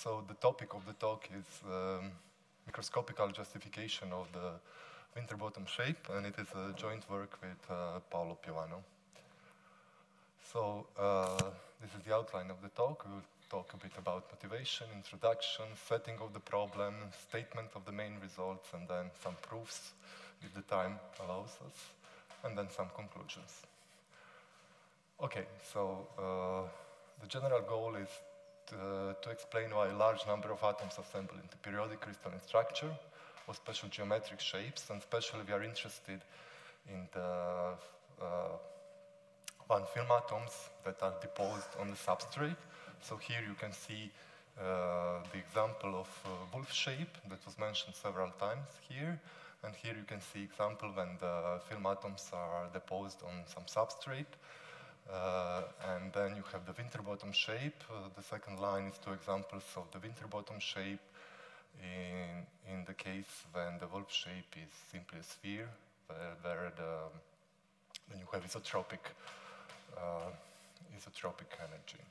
So the topic of the talk is microscopical justification of the Winterbottom shape, and it is a joint work with Paolo Piovano. So this is the outline of the talk. We will talk a bit about motivation, introduction, setting of the problem, statement of the main results, and then some proofs if the time allows us, and then some conclusions. Okay, so the general goal is to explain why a large number of atoms assemble into periodic crystalline structure or special geometric shapes, and especially we are interested in the one film atoms that are deposed on the substrate. So here you can see the example of wolf shape that was mentioned several times here. And here you can see example when the film atoms are deposed on some substrate. And then you have the Winterbottom shape. The second line is two examples of the Winterbottom shape in the case when the wolf shape is simply a sphere, when you have isotropic energy.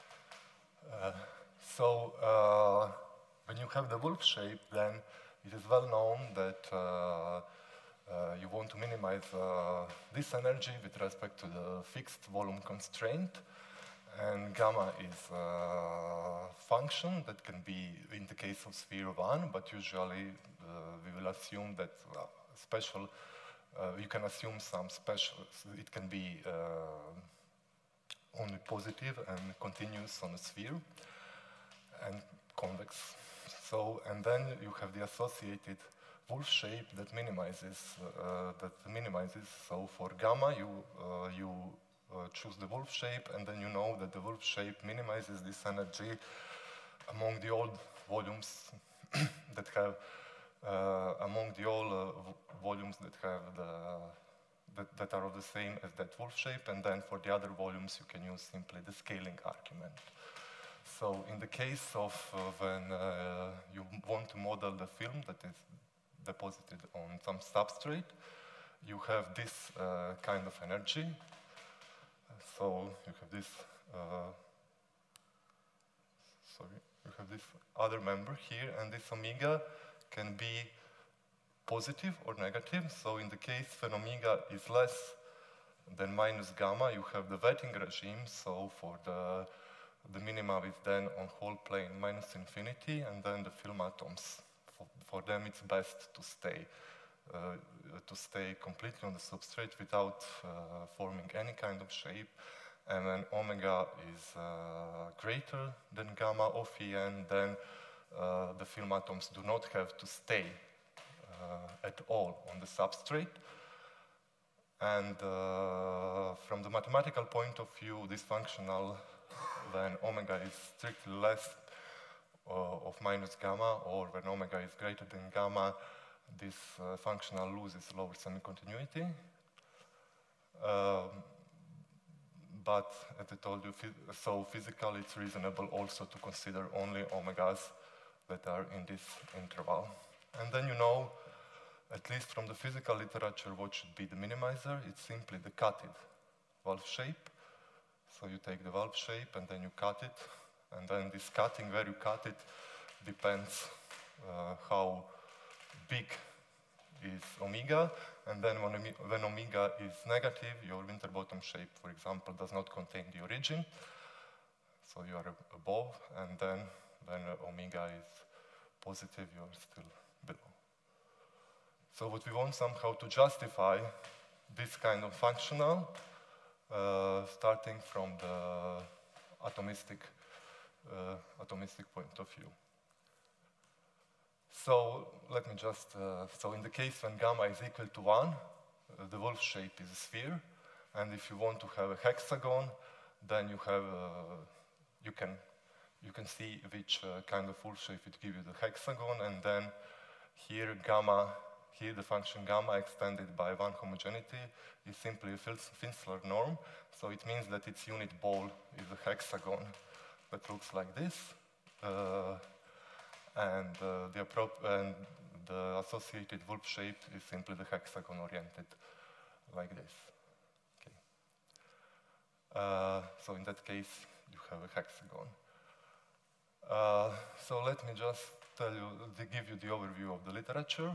So when you have the wolf shape, then it is well known that you want to minimize this energy with respect to the fixed volume constraint, and gamma is a function that can be, in the case of sphere 1, but usually we will assume that you can assume some special, it can be only positive and continuous on a sphere and convex. So, and then you have the associated wolf shape that minimizes. So for gamma, you choose the wolf shape, and then you know that the wolf shape minimizes this energy among the old volumes that have that are of the same as that wolf shape, and then for the other volumes you can use simply the scaling argument. So in the case of when you want to model the film that is deposited on some substrate, you have this kind of energy. So you have this, you have this other member here, and this omega can be positive or negative. So in the case when omega is less than minus gamma, you have the wetting regime. So for the minima is then on whole plane minus infinity, and then the film atoms, for them it's best to stay completely on the substrate without forming any kind of shape. And when omega is greater than gamma of En, then the film atoms do not have to stay at all on the substrate. And from the mathematical point of view, this functional, when omega is strictly less of minus gamma, or when omega is greater than gamma, this functional loses lower semi-continuity. But as I told you, so physically it's reasonable also to consider only omegas that are in this interval. And then you know, at least from the physical literature, what should be the minimizer. It's simply the cutted valve shape. So you take the valve shape and then you cut it, and then this cutting, where you cut it, depends how big is omega, and then when omega is negative, your Winterbottom shape, for example, does not contain the origin, so you are above, and then when omega is positive, you are still below. So what we want somehow to justify this kind of functional, starting from the atomistic point of view. So let me just, so in the case when gamma is equal to 1, the wolf shape is a sphere, and if you want to have a hexagon, then you have, you can see which kind of wolf shape it gives you the hexagon, and then here the function gamma extended by one homogeneity is simply a Finsler norm, so it means that its unit ball is a hexagon that looks like this. And the associated wolf shape is simply the hexagon oriented like this. Okay. So in that case, you have a hexagon. So let me just tell you, give you the overview of the literature.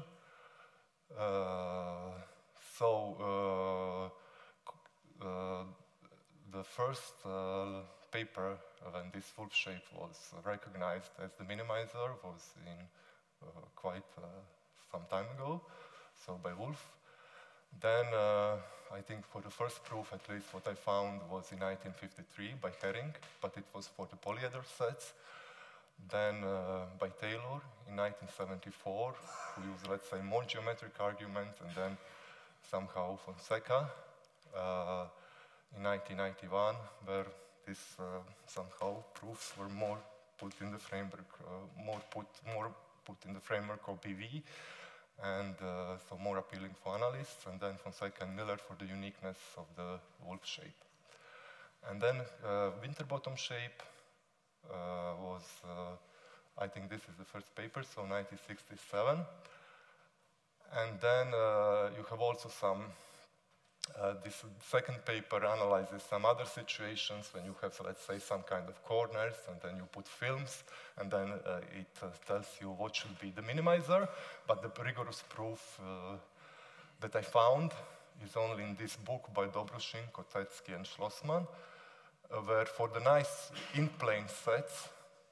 The first paper when this wolf shape was recognized as the minimizer was in quite some time ago, so by Wolf. Then I think for the first proof, at least what I found was in 1953 by Herring, but it was for the polyeder sets. Then by Taylor in 1974, who used, let's say, more geometric arguments, and then somehow Fonseca in 1991, where these somehow proofs were more put in the framework, more put in the framework of BV, and so more appealing for analysts, and then Fonseca and Miller for the uniqueness of the wolf shape. And then Winterbottom shape was, I think this is the first paper, so 1967. And then you have also some, this second paper analyzes some other situations when you have, let's say, some kind of corners, and then you put films, and then it tells you what should be the minimizer. But the rigorous proof that I found is only in this book by Dobrushin, Kotetsky, and Schlossman, where for the nice in-plane sets,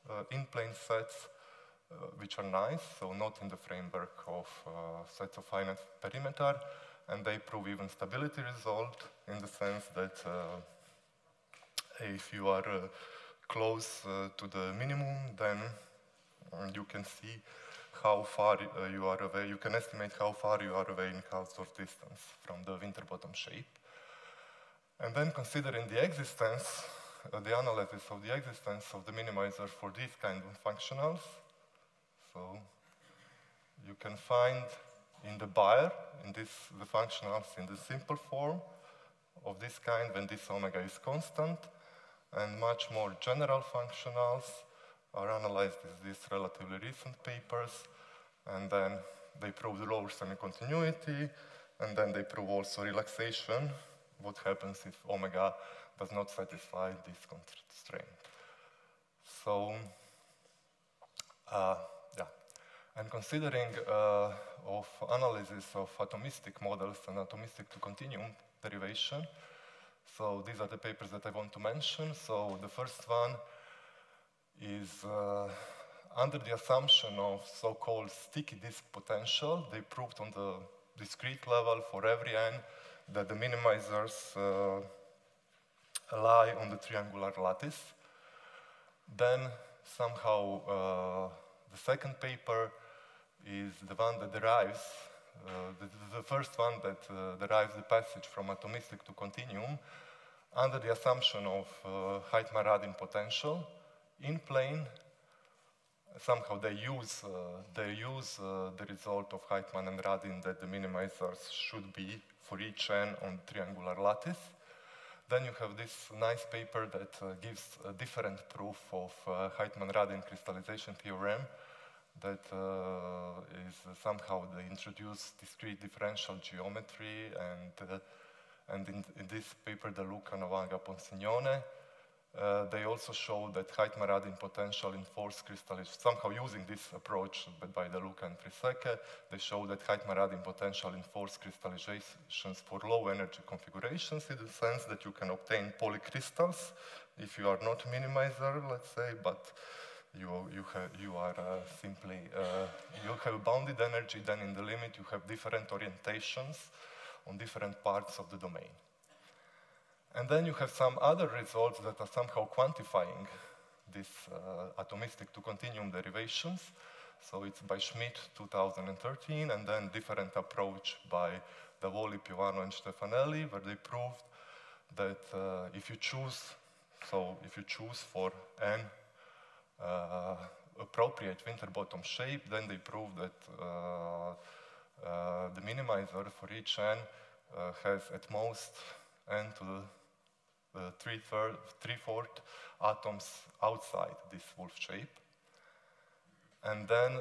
which are nice, so not in the framework of sets of finite perimeter, and they prove even stability result in the sense that if you are close to the minimum, then you can see how far you are away. You can estimate how far you are away in Hausdorff distance from the Winterbottom shape. And then considering the existence, the analysis of the existence of the minimizer for these kind of functionals. So you can find in the Bayer, in the functionals in the simple form of this kind when this omega is constant, and much more general functionals are analyzed in these relatively recent papers, and then they prove the lower semi-continuity, and then they prove also relaxation, what happens if omega does not satisfy this constraint. So, yeah, and considering of analysis of atomistic models and atomistic to continuum derivation, so these are the papers that I want to mention. So the first one is under the assumption of so-called sticky disk potential. They proved on the discrete level for every n that the minimizers lie on the triangular lattice. Then somehow the second paper is the one that derives, the first one that derives the passage from atomistic to continuum under the assumption of Heitman-Radin potential in plane. Somehow they use the result of Heitman and Radin that the minimizers should be for each n on triangular lattice. Then you have this nice paper that gives a different proof of Heitman-Radin crystallization theorem that is somehow they introduce discrete differential geometry, and in this paper, De Luca, Novanga, Ponsignone, they also show that Heitman-Radin potential in force crystallization, somehow using this approach by De Luca and Triseke, they show that Heitman-Radin potential in force crystallizations for low energy configurations in the sense that you can obtain polycrystals if you are not minimizer, let's say, but you are simply, you have bounded energy, then in the limit you have different orientations on different parts of the domain. And then you have some other results that are somehow quantifying these atomistic to continuum derivations. So it's by Schmidt, 2013, and then different approach by Davoli, Piovano, and Stefanelli, where they proved that if you choose for n appropriate Winterbottom shape, then they prove that the minimizer for each n has at most n to the three-fourth atoms outside this wolf shape. And then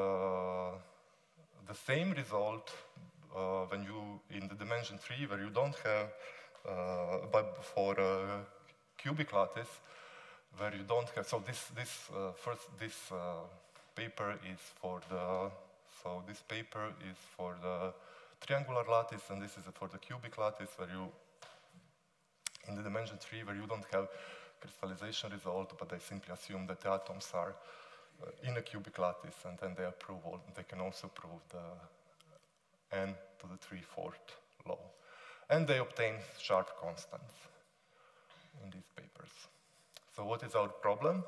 the same result when you, in the dimension 3, where you don't have, but for cubic lattice, where you don't have, so this paper is for the, so this paper is for the triangular lattice, and this is for the cubic lattice, where you, in the dimension 3, where you don't have crystallization result, but they simply assume that the atoms are in a cubic lattice, and then they can also prove the n to the 3/4 law. And they obtain sharp constants in these papers. So what is our problem?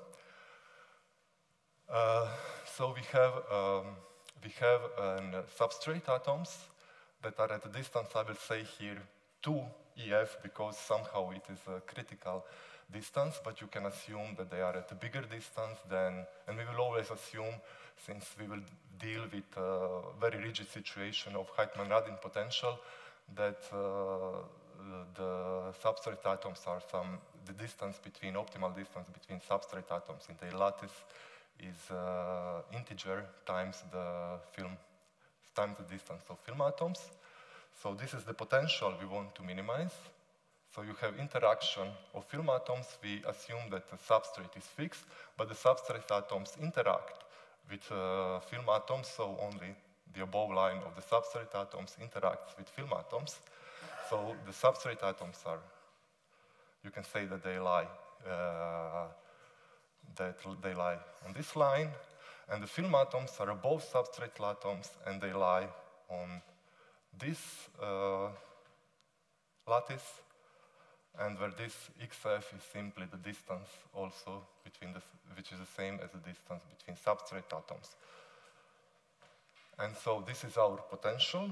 So we have substrate atoms that are at a distance, I will say here, 2 EF, because somehow it is a critical distance, but you can assume that they are at a bigger distance than, and we will always assume, since we will deal with a very rigid situation of Heitman-Radin potential, that the substrate atoms are the distance between, optimal distance between substrate atoms in the lattice is integer times the distance of film atoms. So this is the potential we want to minimize. So you have interaction of film atoms. We assume that the substrate is fixed, but the substrate atoms interact with film atoms, so only the above line of the substrate atoms interacts with film atoms. So the substrate atoms are, you can say that they lie on this line, and the film atoms are above substrate atoms, and they lie on this lattice, and where this xf is simply the distance also between which is the same as the distance between substrate atoms. And so this is our potential.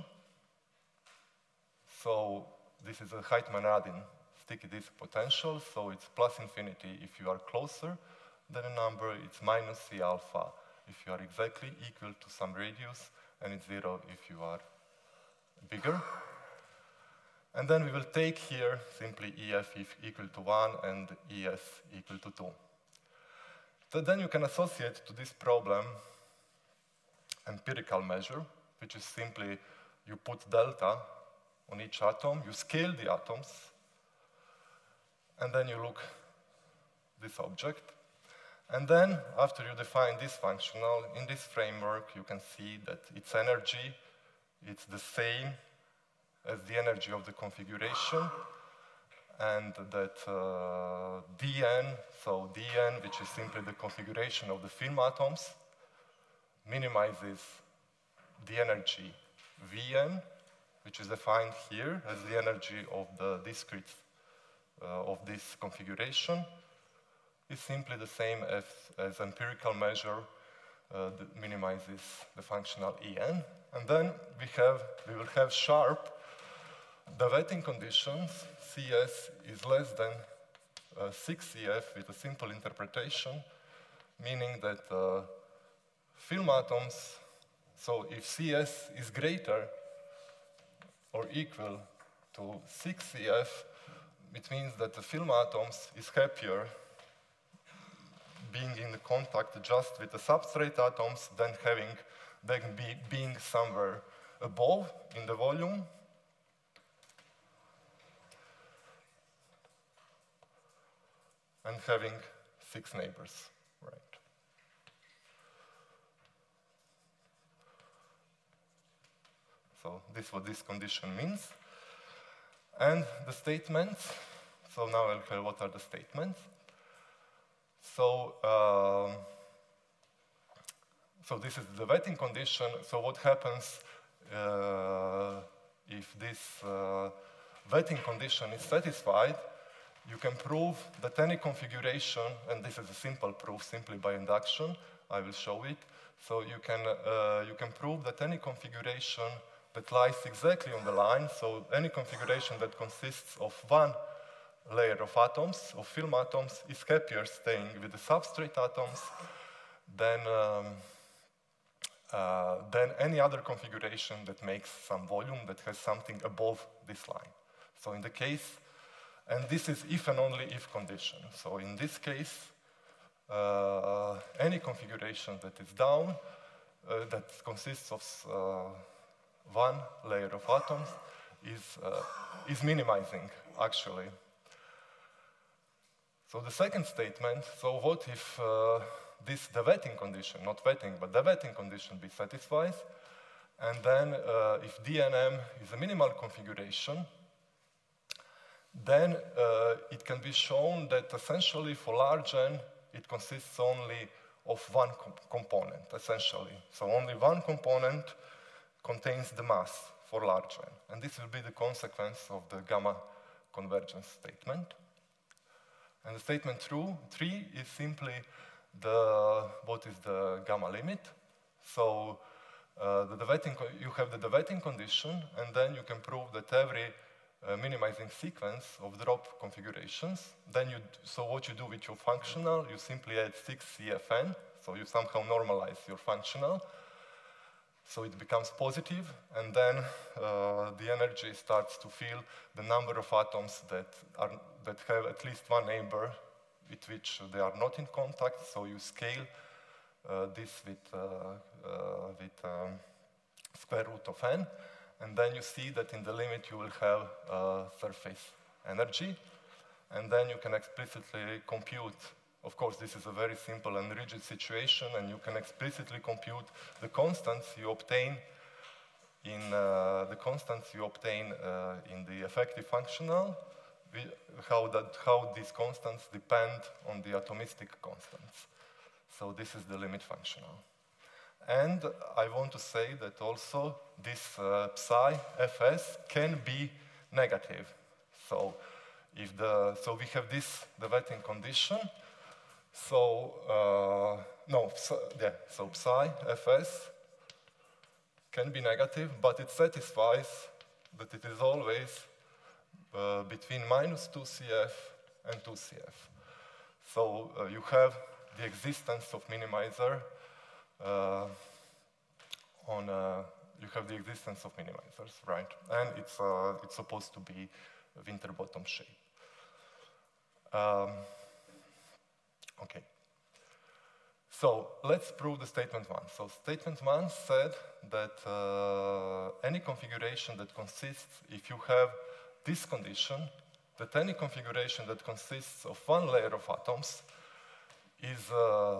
So this is a Heitman-Radin sticky disk potential, so it's plus infinity if you are closer than a number, it's minus C alpha if you are exactly equal to some radius, and it's 0 if you are bigger. And then we will take here simply EF equal to 1 and ES equal to 2. So then you can associate to this problem empirical measure, which is simply you put delta on each atom, you scale the atoms, and then you look this object. And then, after you define this functional, in this framework, you can see that its energy, it's the same as the energy of the configuration, and that dn, so dn, which is simply the configuration of the film atoms, minimizes the energy Vn, which is defined here as the energy of the discrete of this configuration, is simply the same as empirical measure that minimizes the functional En. And then we will have sharp the wetting conditions. Cs is less than 6 EF with a simple interpretation, meaning that film atoms, so if Cs is greater or equal to 6 EF, it means that the film atoms is happier being in the contact just with the substrate atoms than being somewhere above in the volume. And having 6 neighbors, right? So this is what this condition means. And the statements, so now I'll tell what are the statements. So, so this is the wetting condition. So what happens if this wetting condition is satisfied? You can prove that any configuration, and this is a simple proof simply by induction, I will show it. So you can prove that any configuration that lies exactly on the line, so any configuration that consists of one layer of atoms, of film atoms, is happier staying with the substrate atoms than any other configuration that makes some volume that has something above this line. So in the case, and this is if and only if condition. So in this case, any configuration that is down, that consists of one layer of atoms, is minimizing, actually. So the second statement, so what if the wetting condition, not wetting, but the wetting condition be satisfied, and then if DNM is a minimal configuration, then it can be shown that essentially for large n, it consists only of one component, essentially. So only one component contains the mass for large n. And this will be the consequence of the gamma convergence statement. And the statement 3 is simply what is the gamma limit. So you have the wetting condition, and then you can prove that every minimizing sequence of drop configurations. Then so what you do with your functional, you simply add 6 CFN, so you somehow normalize your functional. So it becomes positive, and then the energy starts to fill the number of atoms that have at least one neighbor with which they are not in contact. So you scale this with square root of n, and then you see that in the limit you will have surface energy, and then you can explicitly compute. Of course, this is a very simple and rigid situation, and you can explicitly compute the constants you obtain in the effective functional, how these constants depend on the atomistic constants. So this is the limit functional. And I want to say that also this psi fs can be negative. So we have the wetting condition. So psi fs can be negative, but it satisfies that it is always between minus 2CF and 2CF. So you have the existence of minimizer you have the existence of minimizers, right? And it's supposed to be Winterbottom shape. Okay. So let's prove the statement 1. So statement 1 said that any configuration that consists, if you have this condition, that any configuration that consists of one layer of atoms is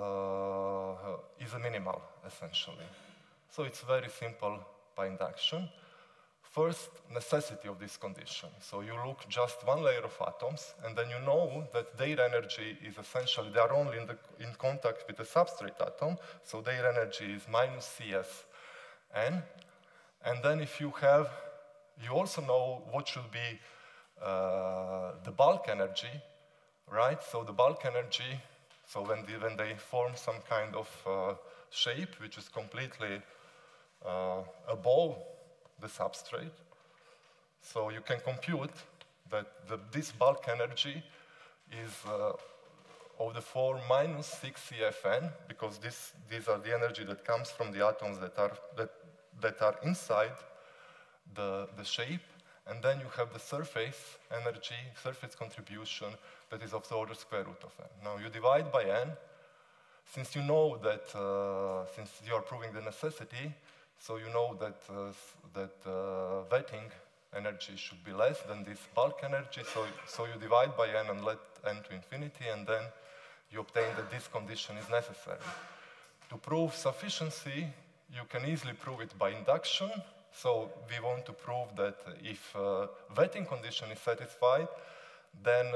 a minimal, essentially. So it's very simple by induction. First, necessity of this condition. So you look just one layer of atoms, and then you know that their energy is essentially, they are only in contact with the substrate atom, so their energy is minus CSN. And then if you also know what should be the bulk energy, right? So the bulk energy, so when they form some kind of shape which is completely above the substrate, so you can compute that this bulk energy is of the form minus 6 CFN, because these are the energy that comes from the atoms that are inside the shape, and then you have the surface energy, surface contribution, that is of the order square root of n. Now you divide by n, since you know that, since you are proving the necessity, so you know that wetting energy should be less than this bulk energy, so you divide by n and let n to infinity, and then you obtain that this condition is necessary. To prove sufficiency, you can easily prove it by induction. So we want to prove that if wetting condition is satisfied, then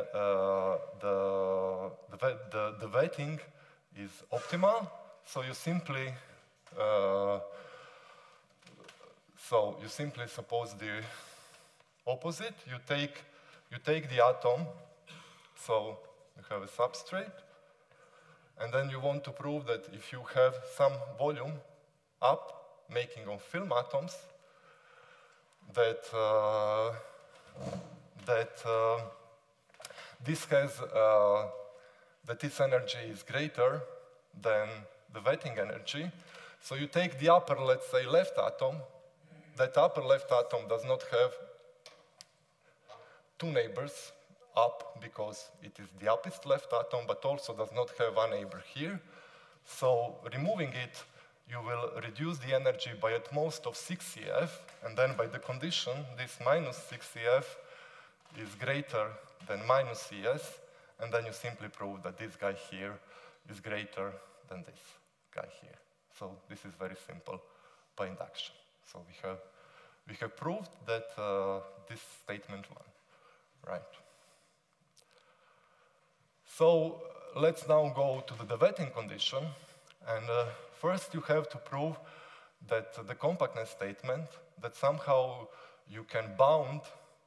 the wetting is optimal. So you simply suppose the opposite. You take the atom, so you have a substrate, and then you want to prove that if you have some volume up, making of film atoms, that this energy is greater than the wetting energy. So you take the upper, let's say, left atom. That upper left atom does not have two neighbors up, because it is the uppest left atom, but also does not have one neighbor here. So removing it, you will reduce the energy by at most of 6 CF, and then by the condition, this minus 6 CF is greater than minus CS, and then you simply prove that this guy here is greater than this guy here. So this is very simple by induction. So we have proved that this statement won, right? So let's now go to the wetting condition, and first you have to prove that the compactness statement, that somehow you can bound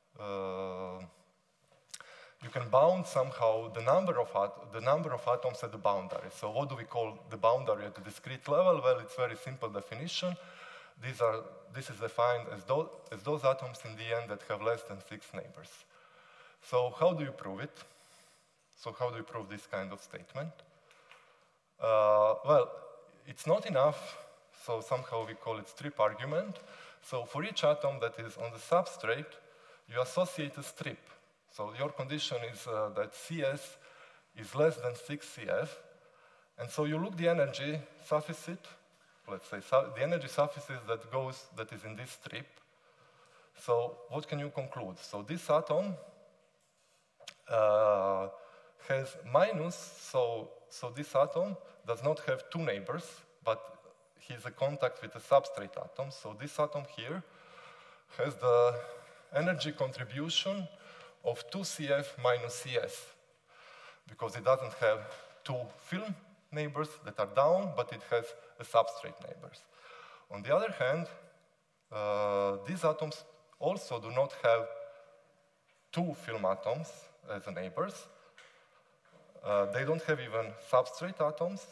somehow the number of atoms at the boundary. So what do we call the boundary at the discrete level? Well, it's very simple definition. This is defined as those atoms in the end that have less than 6 neighbors. So how do you prove it? So how do you prove this kind of statement? Well, it's not enough, so somehow we call it strip argument. So for each atom that is on the substrate, you associate a strip. So your condition is that CS is less than 6 CF, and so you look the energy sufficit, let's say the energy sufficit that is in this strip. So what can you conclude? So this atom has minus, so this atom does not have 2 neighbors, but he's in contact with a substrate atom. So this atom here has the energy contribution of 2CF minus CS, because it doesn't have 2 film neighbors that are down, but it has a substrate neighbors. On the other hand, these atoms also do not have 2 film atoms as neighbors. They don't have even substrate atoms,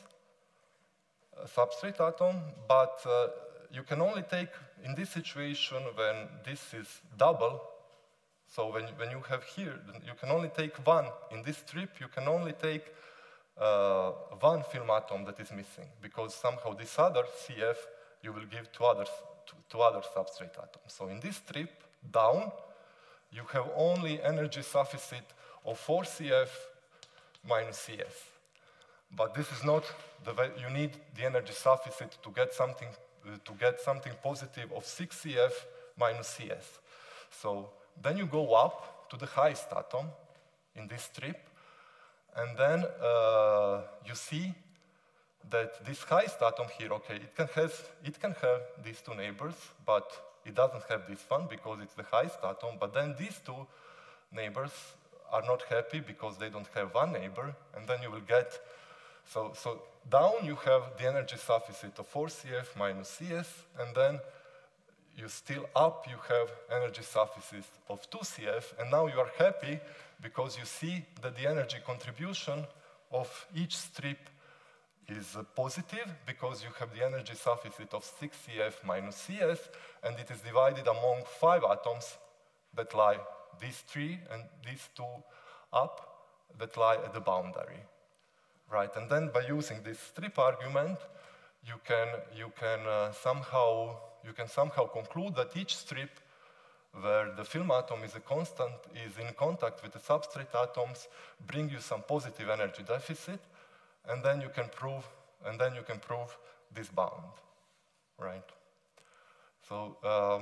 but you can only take, in this situation, when this is double, so when you have here, you can only take 1. In this strip, you can only take 1 film atom that is missing, because somehow this other CF you will give to other substrate atoms. So in this strip, down, you have only energy sufficit of 4 CF minus CS. But this is not the way you need the energy sufficit to get something positive of 6 CF minus CS. So then you go up to the highest atom in this strip, and then you see that this highest atom here, okay, it can have these 2 neighbors, but it doesn't have this one because it's the highest atom. But then these 2 neighbors are not happy because they don't have 1 neighbor, and then you will get, so down you have the energy sufficit of 4 CF minus CS, and then you still up, you have energy sufficit of 2 CF, and now you are happy because you see that the energy contribution of each strip is positive because you have the energy sufficit of 6 CF minus CS, and it is divided among 5 atoms that lie, these 3 and these 2 up, that lie at the boundary, right? And then by using this strip argument, you can somehow conclude that each strip where the film atom is in contact with the substrate atoms bring you some positive energy deficit, and then you can prove this bound, right? So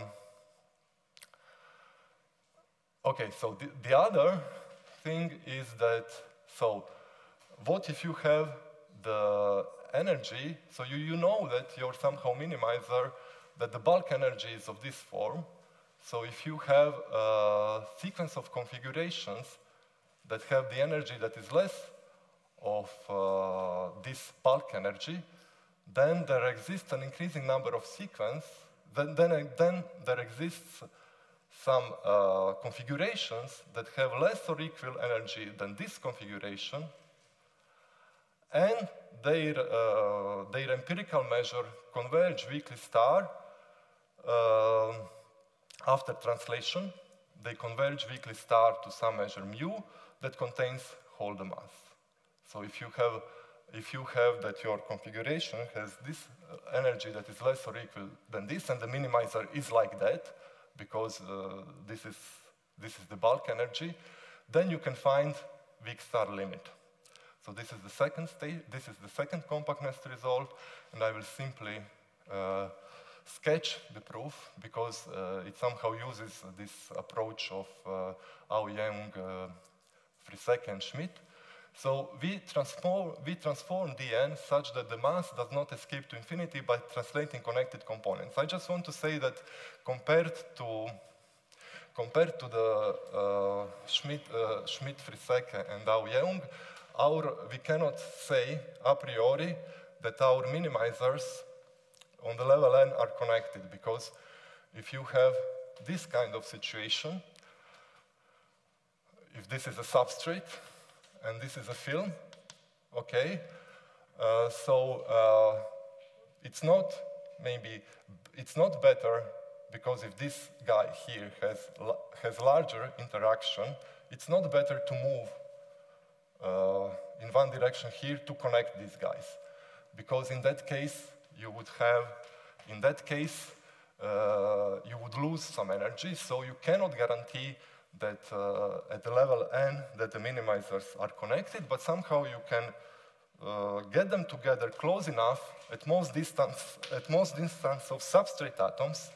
okay, so the other thing is that, so what if you have the energy, so you know that your somehow minimizer, that the bulk energy is of this form. So if you have a sequence of configurations that have the energy that is less of this bulk energy, then there exists an increasing number of sequences, then there exists some configurations that have less or equal energy than this configuration, and their empirical measure converge weakly star after translation. They converge weakly star to some measure mu that contains whole the mass. So if you have that your configuration has this energy that is less or equal than this, and the minimizer is like that, because this is the bulk energy, then you can find weak star limit. So this is the second state. This is the second compactness result, and I will simply sketch the proof because it somehow uses this approach of Aoyang, Friesecke, and Schmidt. So we transform dn such that the mass does not escape to infinity by translating connected components. I just want to say that compared to the Schmidt-Friesecke and Au-Yeung, we cannot say a priori that our minimizers on the level n are connected, because if you have this kind of situation, if this is a substrate and this is a film, okay, it's not better, because if this guy here has larger interaction, it's not better to move in one direction here to connect these guys, because in that case you would lose some energy. So you cannot guarantee that at the level n that the minimizers are connected, but somehow you can get them together close enough at most distance of substrate atoms,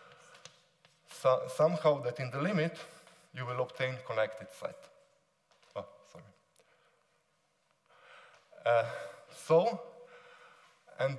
somehow that in the limit you will obtain connected set. Oh, sorry. And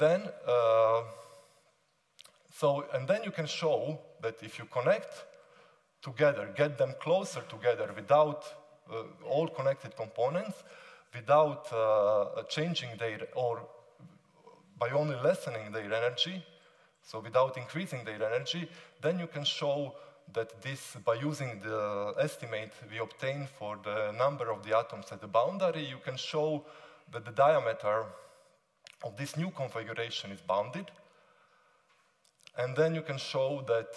then you can show that if you connect together, get them closer together without all connected components, without changing or by only lessening their energy, so without increasing their energy, then you can show that this, by using the estimate we obtain for the number of the atoms at the boundary, you can show that the diameter of this new configuration is bounded. And then you can show that,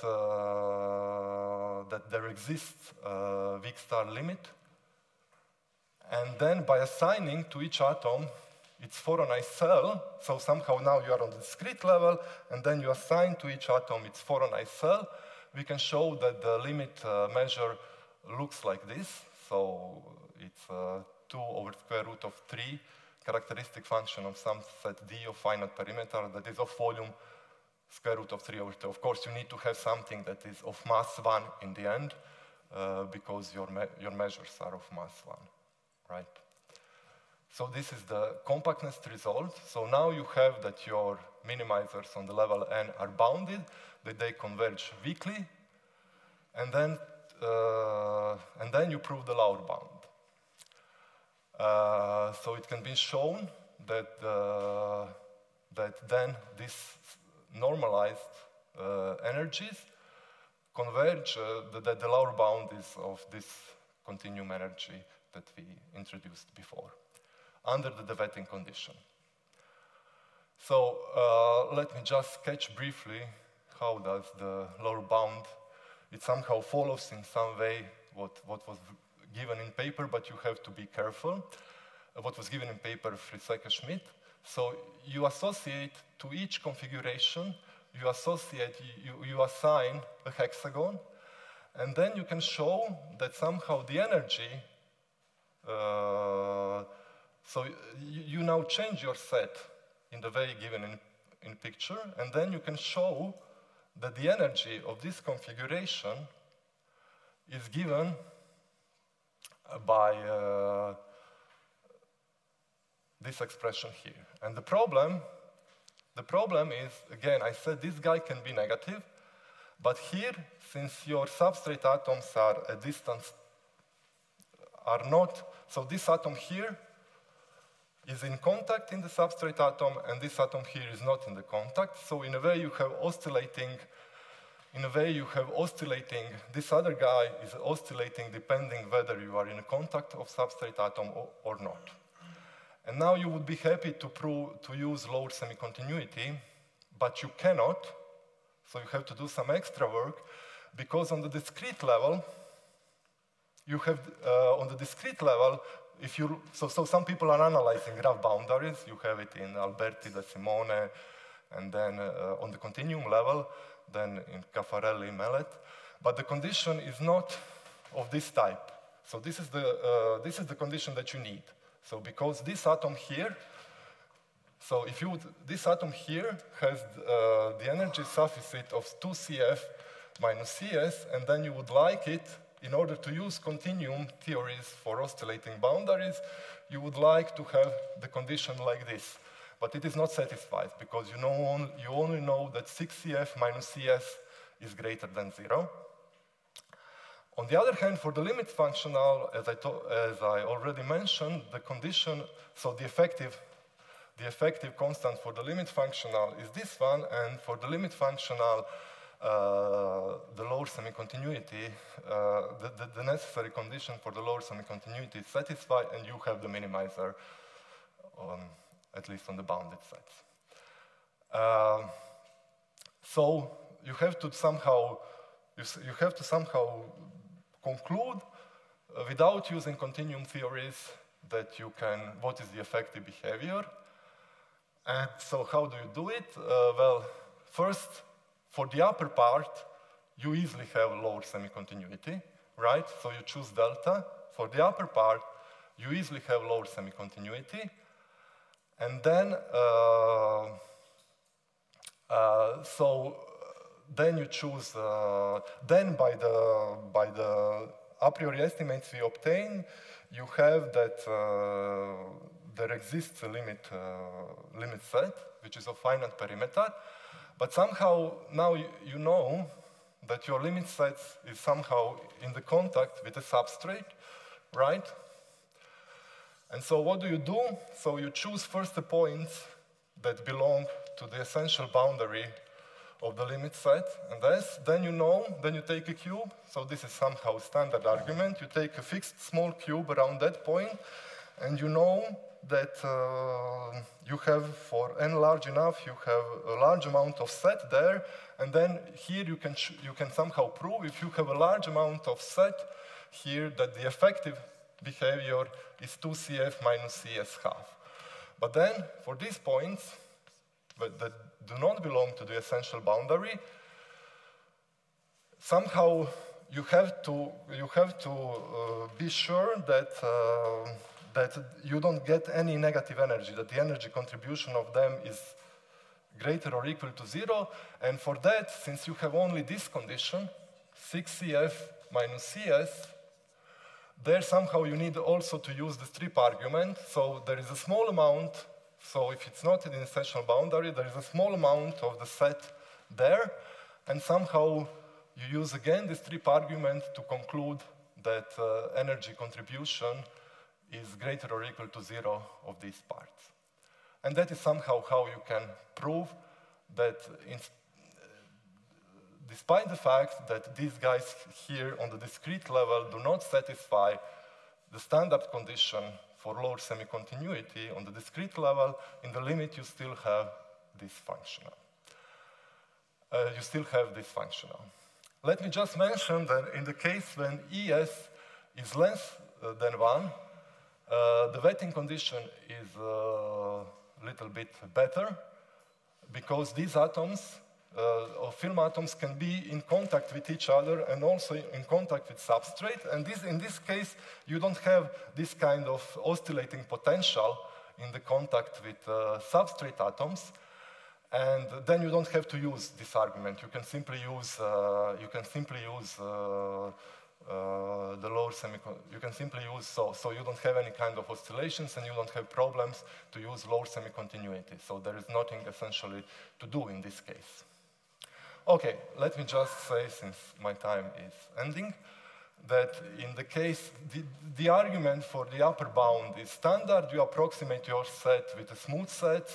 that there exists a weak star limit. And then by assigning to each atom its Voronoi cell, so somehow now you are on the discrete level, and then you assign to each atom its Voronoi cell, we can show that the limit measure looks like this. So it's 2 over square root of 3 characteristic function of some set D of finite perimeter that is of volume square root of 3 over 2. Of course, you need to have something that is of mass 1 in the end, because your measures are of mass 1, right? So this is the compactness result. So now you have that your minimizers on the level n are bounded, that they converge weakly, and then you prove the lower bound. So it can be shown that then these normalized energies converge, that the lower bound is of this continuum energy that we introduced before, under the de Wetting condition. So let me just sketch briefly how does the lower bound, it somehow follows in some way what was given in paper, but you have to be careful. What was given in paper, Friesecke-Schmidt. So you associate to each configuration, you assign a hexagon, and then you can show that somehow the energy, so you now change your set in the way given in picture, and then you can show that the energy of this configuration is given by this expression here. And the problem is, again, I said this guy can be negative, but here, since your substrate atoms are at distance, are not, so this atom here is in contact in the substrate atom, and this atom here is not in the contact. So in a way you have oscillating, this other guy is oscillating depending whether you are in a contact of substrate atom or not. And now you would be happy to use lower semi-continuity, but you cannot, so you have to do some extra work, because on the discrete level, you have, so some people are analyzing graph boundaries. You have it in Alberti, De Simone, and then on the continuum level, then in Caffarelli, Mellet. But the condition is not of this type. So this is the condition that you need. So because this atom here, so if you would, this atom here has the energy sufficit of 2CF minus CS, and then you would like it in order to use continuum theories for oscillating boundaries, you would like to have the condition like this. But it is not satisfied, because you only know that 6CF minus CS is greater than 0. On the other hand, for the limit functional, as I already mentioned, the condition, so the effective constant for the limit functional is this one, and for the limit functional, the lower semi-continuity, the necessary condition for the lower semi-continuity is satisfied, and you have the minimizer, at least on the bounded sets. So you have to somehow conclude, without using continuum theories, that you can, what is the effective behavior. And so how do you do it? Well, first, for the upper part, you easily have lower semi-continuity, right? So you choose delta. For the upper part, you easily have lower semi-continuity. And then, then you choose, then by the a priori estimates we obtain, you have that there exists a limit set, which is of finite perimeter, but somehow now you know that your limit set is somehow in the contact with a substrate, right? And so what do? So you choose first the points that belong to the essential boundary of the limit set, and then you take a cube, so this is somehow standard argument, you take a fixed small cube around that point, and you know that you have, for n large enough, you have a large amount of set there, and then here you can somehow prove, if you have a large amount of set here, that the effective behavior is 2CF minus CS half. But then, for these points, that do not belong to the essential boundary, somehow you have to be sure that you don't get any negative energy, that the energy contribution of them is greater or equal to 0. And for that, since you have only this condition, 6CF minus CS, there somehow you need also to use the strip argument. So there is a small amount, so if it's not in the essential boundary, there is a small amount of the set there, and somehow you use again the strip argument to conclude that energy contribution is greater or equal to 0 of these parts. And that is somehow how you can prove that despite the fact that these guys here on the discrete level do not satisfy the standard condition for lower semi-continuity on the discrete level, in the limit you still have this functional. Let me just mention that in the case when ES is less than 1, the wetting condition is a little bit better, because these atoms, or film atoms, can be in contact with each other and also in contact with substrate. And in this case, you don't have this kind of oscillating potential in the contact with substrate atoms. And then you don't have to use this argument. You can simply use the lower you can simply use so you don't have any kind of oscillations and you don't have problems to use lower semi-continuity. So there is nothing essentially to do in this case. Okay, let me just say, since my time is ending, that in the case, the argument for the upper bound is standard. You approximate your set with a smooth set,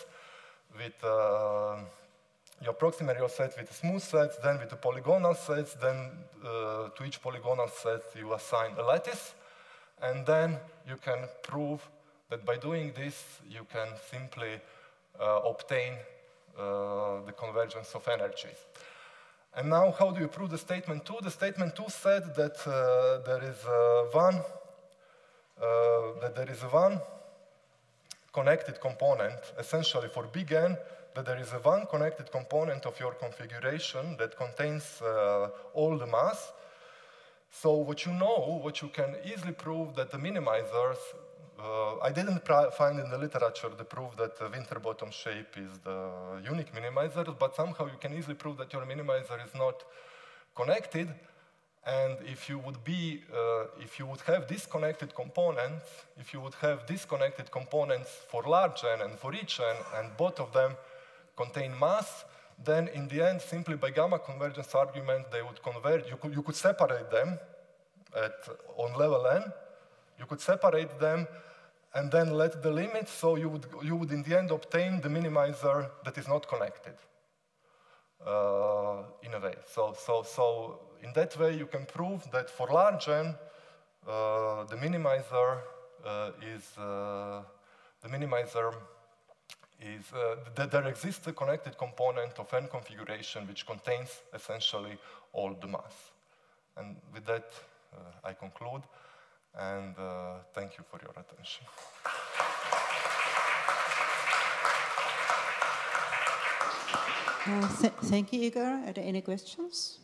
you approximate your set with a smooth set, then with the polygonal sets, then to each polygonal set you assign a lattice, and then you can prove that by doing this you can simply obtain the convergence of energies. And now, how do you prove the statement 2? The statement 2 said that there is one connected component, essentially for big N, that there is one connected component of your configuration that contains all the mass. So what you can easily prove that the minimizers, I didn't find in the literature the proof that the Winterbottom shape is the unique minimizer, but somehow you can easily prove that your minimizer is not connected. And if you would have disconnected components, for large n and for each n, and both of them contain mass, then in the end, simply by gamma convergence argument, they would converge. You could separate them on level n. You could separate them and then let the limit, so you would in the end obtain the minimizer that is not connected in a way. So in that way, you can prove that for large n, the minimizer is that there exists a connected component of n configuration which contains essentially all the mass. And with that, I conclude, and thank you for your attention. Thank you, Igor. Are there any questions?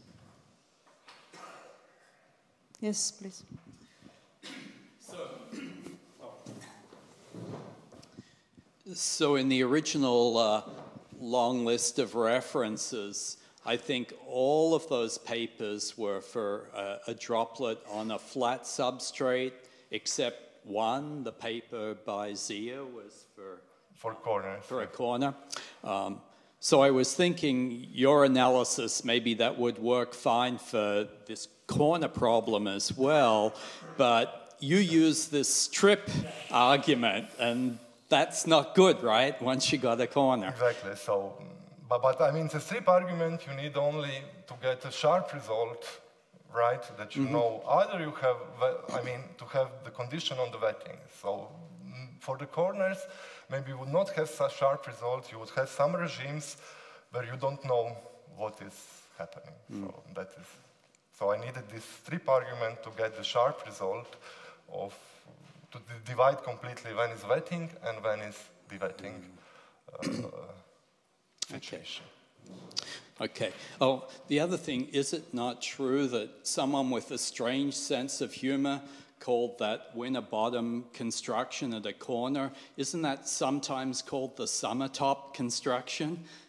Yes, please. So in the original long list of references, I think all of those papers were for a droplet on a flat substrate, except one, the paper by Zia, was for a corner. So I was thinking your analysis, maybe that would work fine for this corner problem as well, but you use this strip argument, and that's not good, right, once you got a corner? Exactly. So, but I mean, the strip argument, you need only to get a sharp result, right, that you know either you have, to have the condition on the wetting. So for the corners, maybe you would not have such sharp results. You would have some regimes where you don't know what is happening. So I needed this strip argument to get the sharp result to divide completely when is wetting and when is de-wetting situation. Okay. Oh, the other thing, is it not true that someone with a strange sense of humor called that Winterbottom construction at a corner, isn't that sometimes called the Summertop construction?